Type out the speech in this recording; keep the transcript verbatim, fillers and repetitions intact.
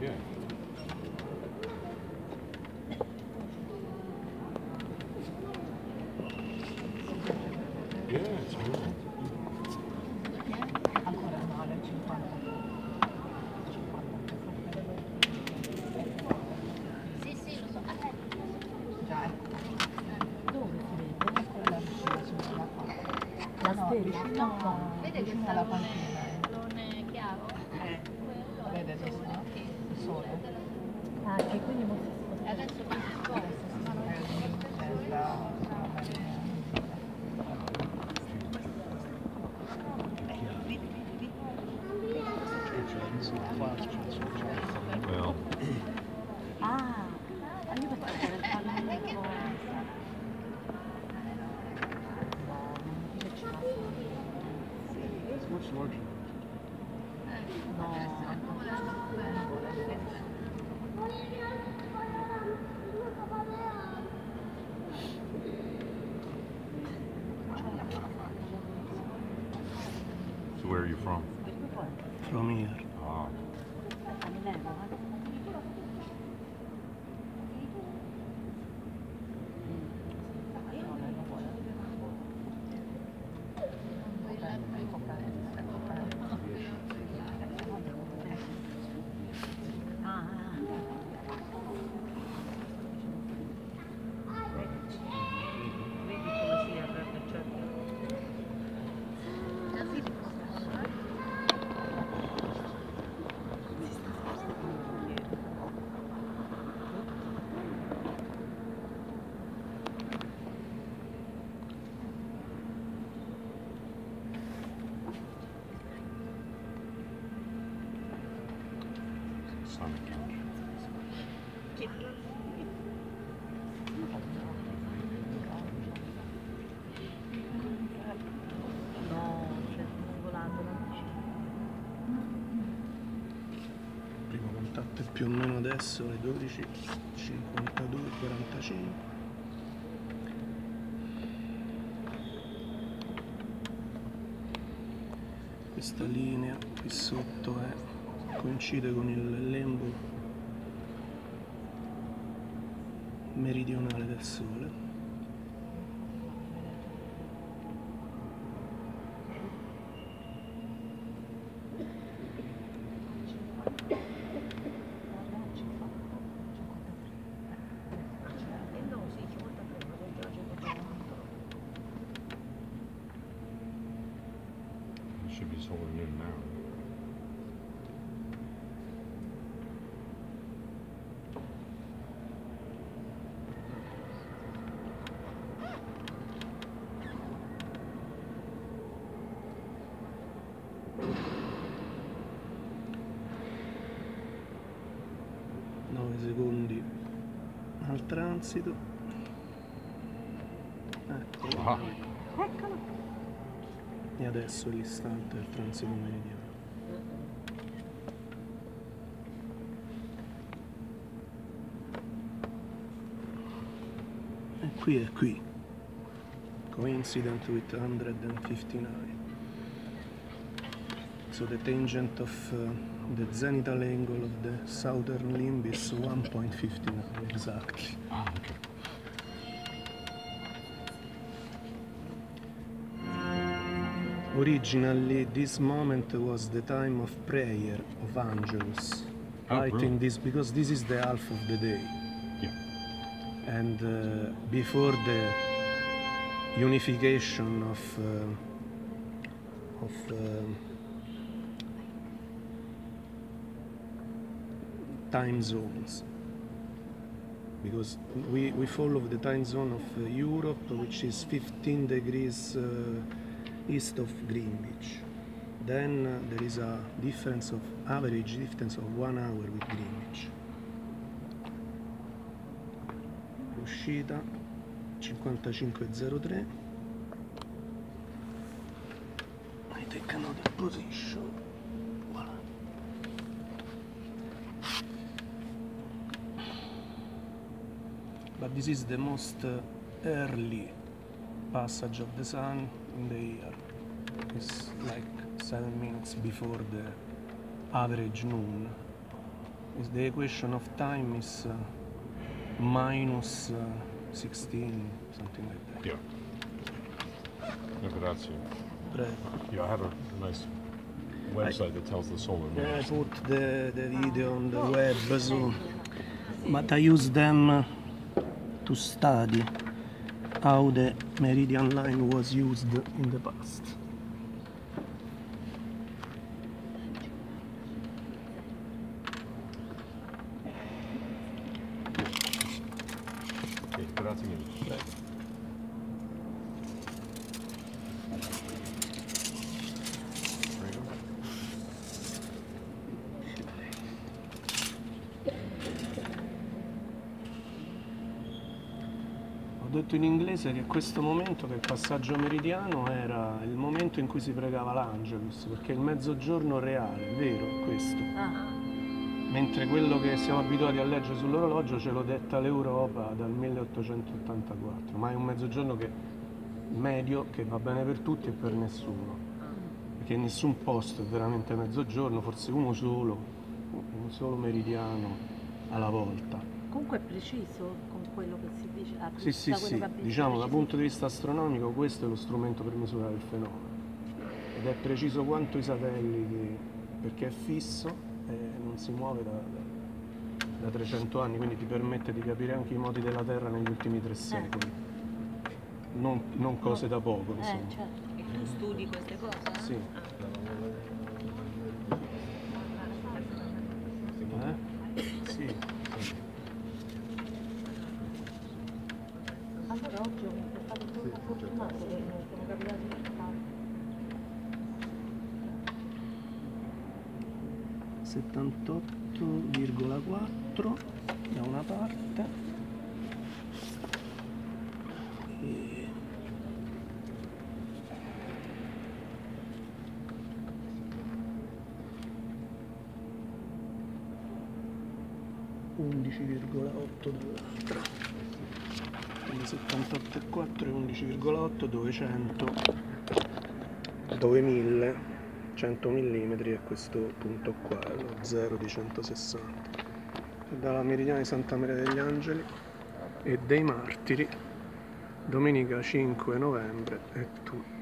Yeah. Yeah, it's cool. Ancora no, alle cinquanta. Sì, sì, lo so. Ah, Già, dove si vede? Quella vicina sulla qua. La No, stella? vicino, no, vede vicino questo alla panchina. alone chiaro? Eh, Quello vede è il dove sole, no? sì. Il sole. Ah, che quindi mo si sposta. E adesso va a scuola, si fanno È le destra, Well, Ah, ah, io pensavo che era il pavimento. it's much larger. So where are you from? From here. Ah. Sonic Country. No, c'è volando, non c'è. Primo contatto è più o meno adesso alle dodici e cinquantadue e quarantacinque. Questa linea qui sotto è, coincide con il lembo meridionale del Sole. It should be solar in now. nove secondi al transito. Eccolo. Ah. Eccolo. E adesso è l'istante del transito meridiano. E qui è qui. Coincident with one fifty-nine. So the tangent of uh, the zenithal angle of the southern limb is one point five nine exactly. Ah, okay. Originally, this moment was the time of prayer of Angelus. Oh, right really? in this, because this is the half of the day. Yeah. And uh, before the unification of uh, of uh, time zones, because we, we follow the time zone of uh, Europe, which is fifteen degrees uh, east of Greenwich. Then uh, there is a difference of average difference of one hour with Greenwich. Uscita cinquantacinque zero tre. I take another position. Voilà. But this is the most uh, early passage of the sun in the year. It's like seven minutes before the average noon. is the equation of time is uh, minus uh, sixteen, something like that. Yeah. Yeah, grazie. Prego. Yeah, I have a nice website that tells the solar Yeah, I names. put the, the video on the web, so, but I use them uh, to study how the meridian line was used in the past. Okay, grazie mille. Prego. Prego. Ho detto in inglese che questo momento, che il passaggio meridiano, era il momento in cui si pregava l'Angelus, perché il mezzogiorno reale, vero, è questo. Ah, Mentre quello che siamo abituati a leggere sull'orologio ce lo detta l'Europa dal milleottocentottantaquattro, ma è un mezzogiorno che, medio, che va bene per tutti e per nessuno, perché in nessun posto è veramente mezzogiorno, forse uno solo, un solo meridiano alla volta. comunque è preciso con quello che si dice. Ah, Sì, sì, da quello sì, che ha visto diciamo dal preciso. punto di vista astronomico questo è lo strumento per misurare il fenomeno ed è preciso quanto i satelliti, perché è fisso e non si muove da, da, da trecento anni, quindi ti permette di capire anche i modi della Terra negli ultimi tre secoli, non, non cose da poco, Eh, insomma. certo. E tu studi queste cose? Sì. Eh? Sì. Allora oggi ho stato molto fortunato perché siamo capitati per fare. settantotto virgola quattro da una parte e undici virgola otto dall'altra, quindi settantotto virgola quattro e undici virgola otto dove cento, dove mille, cento millimetri è questo punto qua, è lo zero di centosessanta. E dalla meridiana di Santa Maria degli Angeli e dei Martiri, domenica cinque novembre è tutto.